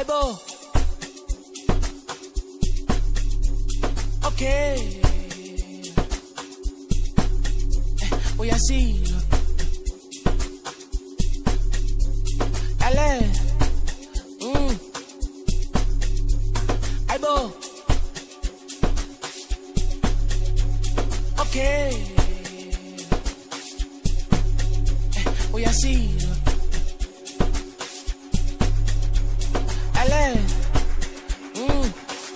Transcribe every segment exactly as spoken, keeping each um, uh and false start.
Aibo. Okay. We are see. Ale. Mm. Aibo. Okay. We are see. Ale. Mm.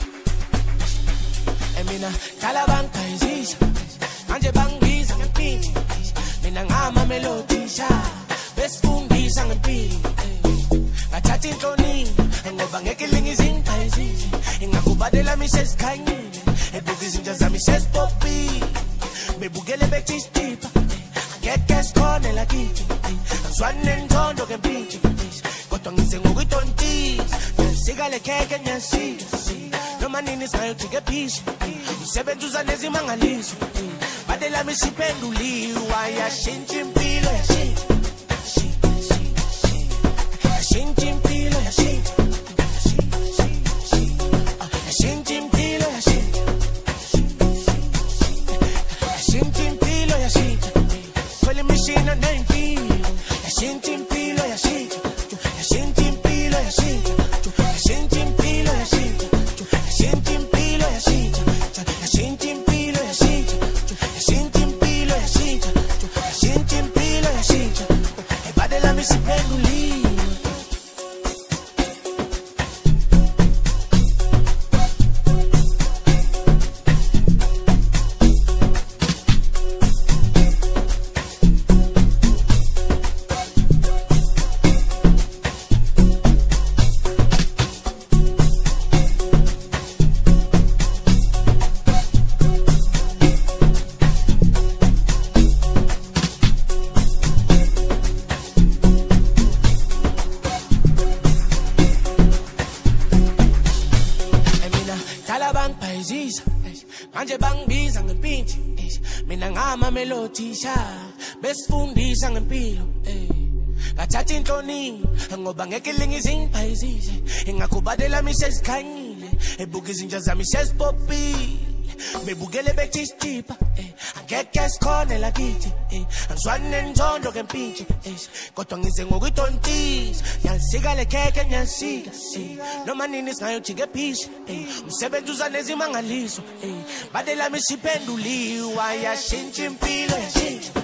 Emina Calabanca is easy. Anje bangis and pinch. Mina ngama melodisha. Best fundis and pin. A chatting Tony. And go bang killing is in Paisy. In a Kubadela Misses Kanye. A book is in just a Misses Poppy. Me bugele betis deep. Get gas corner like it. And swan and John dog and pinch. Got on his and go with on teas. Sigale cake and see. No man in his mind to get peace. Seven to Zanezi Mangalis. But they let me see penduli. Why Yashintsh impilo, Yashintsh. Yashintsh impilo, Yashintsh. Yashintsh impilo, Yashintsh. Yashintsh impilo, Yashintsh. Calling machine and name pilo. Yashintsh impilo, Yashintsh. Yashintsh impilo, Yashintsh. Yashintsh impilo, Yashintsh. Yashintsh impilo, Yashintsh. Yashintsh impilo, Yashintsh. Yashintsh impilo, Yashintsh. Yashintsh impilo, Yashintsh. Everybody let me see penduli. Taliban Paisys, Manje bang bees and pinch. Minangama melodisha, best fundis and impilo. A chatting Tony, and go bang killing is in Paisys. In a Kubadela Misses Kanye, a book is in just a Misses Poppy. Me bugele betis deep. And get gas corner like it. And swan and John dog and pinch. Got on his and go with on teas. Yan sigale cake and yan see. No man in his mind to get peace. Seven to Zanezi Mangalis. But they let me see penduli. Why Yashintsh impilo, Yashintsh.